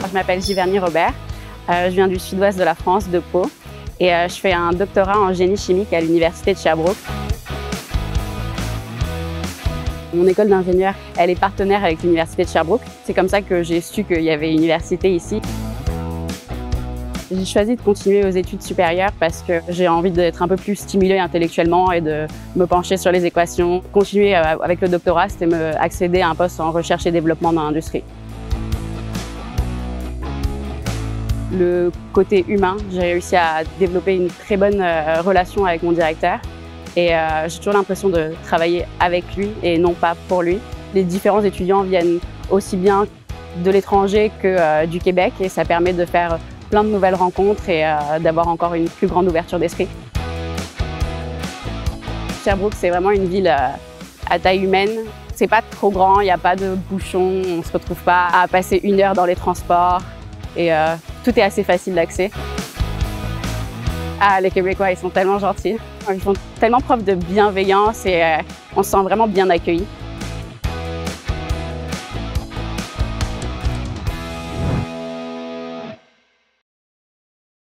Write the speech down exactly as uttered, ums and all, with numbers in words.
Je m'appelle Giverny Robert, euh, je viens du sud-ouest de la France, de Pau, et euh, je fais un doctorat en génie chimique à l'université de Sherbrooke. Mon école d'ingénieur, elle est partenaire avec l'université de Sherbrooke. C'est comme ça que j'ai su qu'il y avait une université ici. J'ai choisi de continuer aux études supérieures parce que j'ai envie d'être un peu plus stimulée intellectuellement et de me pencher sur les équations. Continuer avec le doctorat, c'était me accéder à un poste en recherche et développement dans l'industrie. Le côté humain, j'ai réussi à développer une très bonne relation avec mon directeur et euh, j'ai toujours l'impression de travailler avec lui et non pas pour lui. Les différents étudiants viennent aussi bien de l'étranger que euh, du Québec et ça permet de faire plein de nouvelles rencontres et euh, d'avoir encore une plus grande ouverture d'esprit. Sherbrooke, c'est vraiment une ville euh, à taille humaine. C'est pas trop grand, il n'y a pas de bouchons, on ne se retrouve pas à passer une heure dans les transports et euh, tout est assez facile d'accès. Ah, les Québécois, ils sont tellement gentils. Ils font tellement preuve de bienveillance et euh, on se sent vraiment bien accueillis.